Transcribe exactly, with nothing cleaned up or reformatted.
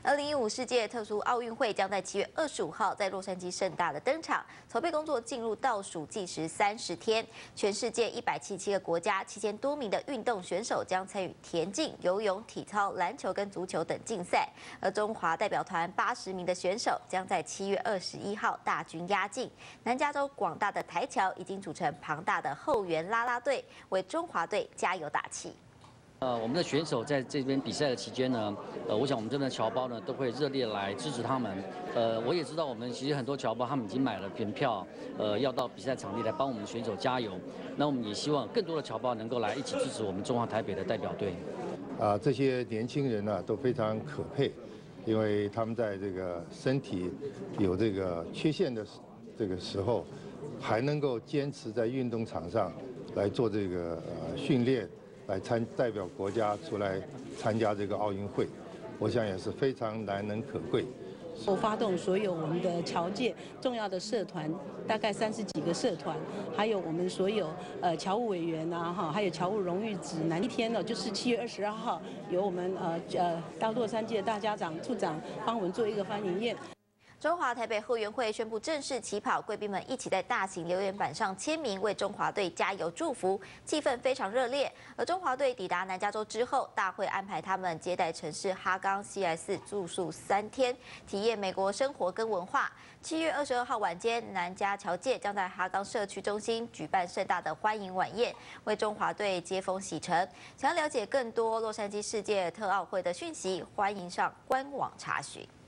二零一五世界特殊奥运会将在七月二十五号在洛杉矶盛大的登场，筹备工作进入倒数计时三十天。全世界一百七十七个国家、七千多名的运动选手将参与田径、游泳、体操、篮球跟足球等竞赛。而中华代表团八十名的选手将在七月二十一号大军压境。南加州广大的台侨已经组成庞大的后援啦啦队，为中华队加油打气。 呃，我们的选手在这边比赛的期间呢，呃，我想我们这边的侨胞呢都会热烈来支持他们。呃，我也知道我们其实很多侨胞他们已经买了门票，呃，要到比赛场地来帮我们选手加油。那我们也希望更多的侨胞能够来一起支持我们中华台北的代表队。 啊，这些年轻人呢都非常可佩，因为他们在这个身体有这个缺陷的这个时候，还能够坚持在运动场上来做这个呃训练。 来参代表国家出来参加这个奥运会，我想也是非常难能可贵。 我发动所有我们的侨界重要的社团，大概三十几个社团，还有我们所有呃侨务委员呐哈，还有侨务荣誉指南。一天呢，就是七月二十二号，由我们呃呃到洛杉矶的大家长、处长帮我们做一个欢迎宴。 中华台北后援会宣布正式起跑，贵宾们一起在大型留言板上签名，为中华队加油祝福，气氛非常热烈。而中华队抵达南加州之后，大会安排他们接待城市哈冈 C S 住宿三天，体验美国生活跟文化。七月二十二号晚间，南加侨界将在哈冈社区中心举办盛大的欢迎晚宴，为中华队接风洗尘。想要了解更多洛杉矶世界特奥会的讯息，欢迎上官网查询。